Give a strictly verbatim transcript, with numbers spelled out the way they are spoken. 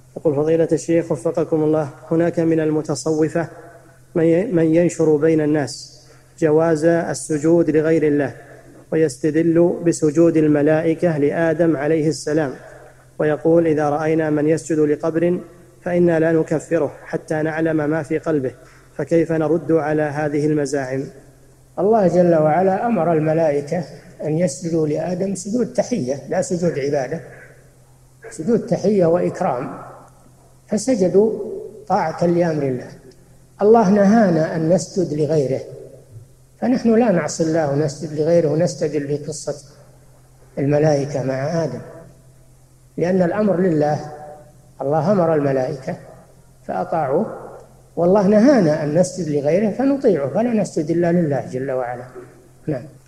يقول فضيلة الشيخ وفقكم الله، هناك من المتصوفة من ينشر بين الناس جواز السجود لغير الله، ويستدل بسجود الملائكة لآدم عليه السلام، ويقول إذا رأينا من يسجد لقبر فإنا لا نكفره حتى نعلم ما في قلبه، فكيف نرد على هذه المزاعم؟ الله جل وعلا أمر الملائكة أن يسجدوا لآدم سجود تحية لا سجود عبادة، سجود تحية وإكرام، فسجدوا طاعة لأمر الله. الله نهانا أن نسجد لغيره، فنحن لا نعصي الله ونسجد لغيره ونستدل بقصة الملائكة مع آدم، لأن الأمر لله. الله أمر الملائكة فأطاعوه، والله نهانا أن نسجد لغيره فنطيعه، فلا نسجد إلا لله جل وعلا. نعم.